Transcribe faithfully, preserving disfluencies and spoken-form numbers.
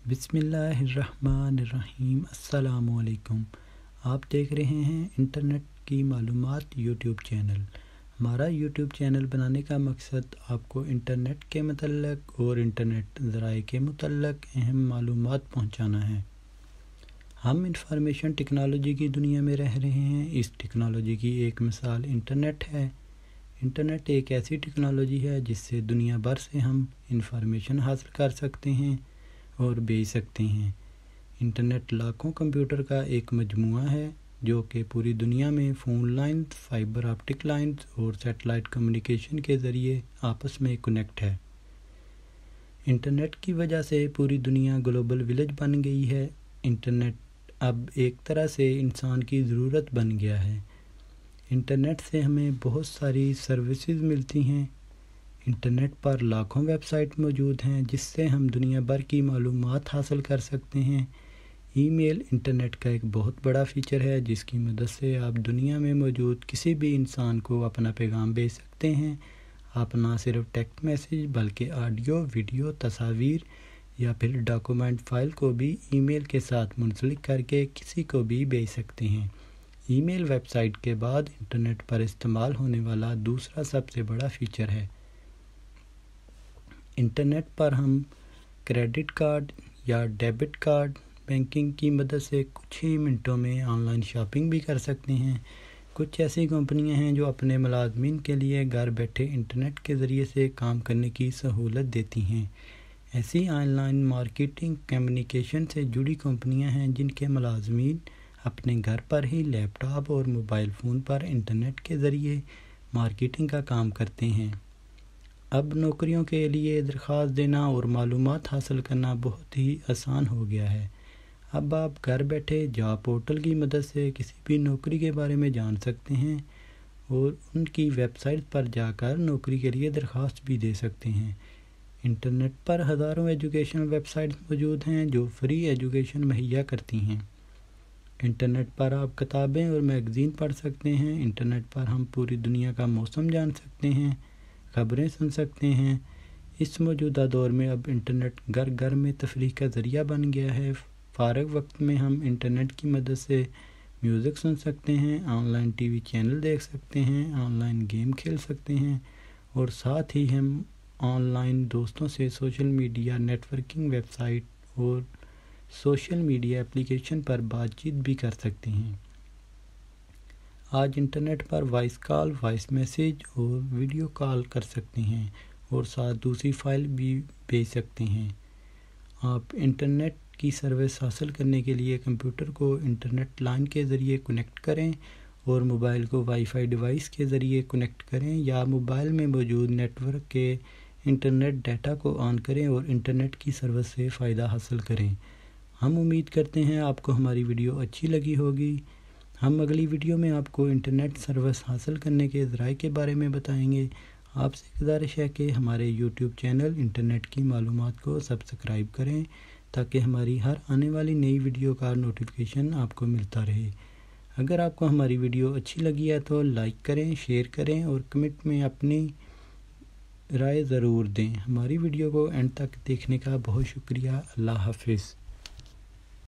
بسم اللہ الرحمن الرحیم۔ السلام علیکم۔ آپ دیکھ رہے ہیں انٹرنیٹ کی معلومات یوٹیوب چینل۔ ہمارا یوٹیوب چینل بنانے کا مقصد آپ کو انٹرنیٹ کے متعلق اور انٹرنیٹ ذرائع کے متعلق اہم معلومات پہنچانا ہے۔ ہم انفارمیشن ٹیکنالوجی کی دنیا میں رہ رہے ہیں۔ اس ٹیکنالوجی کی ایک مثال انٹرنیٹ ہے۔ انٹرنیٹ ایک ایسی ٹیکنالوجی ہے جس سے دنیا بھر سے ہم انفارمیشن حاصل کر سکتے ہیں اور بھیج سکتے ہیں۔ انٹرنیٹ لاکھوں کمپیوٹر کا ایک مجموعہ ہے جو کہ پوری دنیا میں phone lines, fibre optic lines اور سیٹلائٹ کمیونیکیشن کے ذریعے آپس میں کنیکٹ ہے۔ انٹرنیٹ کی وجہ سے پوری دنیا گلوبل ولیج بن گئی ہے۔ انٹرنیٹ اب ایک طرح سے انسان کی ضرورت بن گیا ہے۔ انٹرنیٹ سے ہمیں بہت ساری سروسز ملتی ہیں۔ انٹرنیٹ پر لاکھوں ویب سائٹ موجود ہیں جس سے ہم دنیا بھر کی معلومات حاصل کر سکتے ہیں۔ ای میل انٹرنیٹ کا ایک بہت بڑا فیچر ہے جس کی مدد سے آپ دنیا میں موجود کسی بھی انسان کو اپنا پیغام بھیج سکتے ہیں۔ آپ نہ صرف ٹیکسٹ میسیج بلکہ آڈیو، ویڈیو، تصاویر یا پھر ڈاکومنٹ فائل کو بھی ای میل کے ساتھ منسلک کر کے کسی کو بھی بھیج سکتے ہیں۔ ای میل ویب سائٹ کے بعد انٹرنیٹ پر استعمال ہونے والا دوسرا سب سے بڑا فیچر ہے۔ انٹرنیٹ پر ہم کریڈٹ کارڈ یا ڈیبٹ کارڈ بینکنگ کی مدد سے کچھ ہی منٹوں میں آن لائن شاپنگ بھی کر سکتے ہیں۔ کچھ ایسی کمپنیاں ہیں جو اپنے ملازمین کے لیے گھر بیٹھے انٹرنیٹ کے ذریعے سے کام کرنے کی سہولت دیتی ہیں۔ ایسی آن لائن مارکیٹنگ کمیونیکیشن سے جڑی کمپنیاں ہیں جن کے ملازمین اپنے گھر پر ہی لیپ ٹاپ اور موبائل فون پر انٹرنیٹ کے ذریعے مارکیٹنگ کا کام کرتے ہیں۔ اب نوکریوں کے لیے درخواست دینا اور معلومات حاصل کرنا بہت ہی آسان ہو گیا ہے۔ اب آپ گھر بیٹھے جاب پورٹل کی مدد سے کسی بھی نوکری کے بارے میں جان سکتے ہیں اور ان کی ویب سائٹ پر جا کر نوکری کے لیے درخواست بھی دے سکتے ہیں۔ انٹرنیٹ پر ہزاروں ایجوکیشن ویب سائٹس موجود ہیں جو فری ایجوکیشن مہیا کرتی ہیں۔ انٹرنیٹ پر آپ کتابیں اور میگزین پڑھ سکتے ہیں۔ انٹرنیٹ پر ہم پوری دنیا کا موسم جان سکتے ہیں، خبریں سن سکتے ہیں۔ اس موجودہ دور میں اب انٹرنیٹ گھر گھر میں تفریح کا ذریعہ بن گیا ہے۔ فارغ وقت میں ہم انٹرنیٹ کی مدد سے میوزک سن سکتے ہیں، online TV channel دیکھ سکتے ہیں، آن لائن گیم کھیل سکتے ہیں اور ساتھ ہی ہم آن لائن دوستوں سے social media networking website اور سوشل میڈیا اپلیکیشن پر بات چیت بھی کر سکتے ہیں۔ آج انٹرنیٹ پر وائس کال، وائس میسیج اور ویڈیو کال کر سکتے ہیں اور ساتھ دوسری فائل بھی بھیج سکتے ہیں۔ آپ انٹرنیٹ کی سروس حاصل کرنے کے لیے کمپیوٹر کو انٹرنیٹ لائن کے ذریعے کنیکٹ کریں اور موبائل کو وائی فائی ڈیوائس کے ذریعے کنیکٹ کریں یا موبائل میں موجود نیٹ ورک کے انٹرنیٹ ڈیٹا کو آن کریں اور انٹرنیٹ کی سروس سے فائدہ حاصل کریں۔ ہم امید کرتے ہیں آپ کو ہماری ویڈیو اچھی لگی ہوگی۔ ہم اگلی ویڈیو میں آپ کو انٹرنیٹ سروس حاصل کرنے کے ذرائع کے بارے میں بتائیں گے۔ آپ سے گزارش ہے کہ ہمارے یوٹیوب چینل انٹرنیٹ کی معلومات کو سبسکرائب کریں تاکہ ہماری ہر آنے والی نئی ویڈیو کا نوٹیفیکیشن آپ کو ملتا رہے۔ اگر آپ کو ہماری ویڈیو اچھی لگی ہے تو لائک کریں، شیئر کریں اور کمنٹ میں اپنی رائے ضرور دیں۔ ہماری ویڈیو کو اینڈ تک دیکھنے کا بہت شکریہ۔ اللہ حافظ۔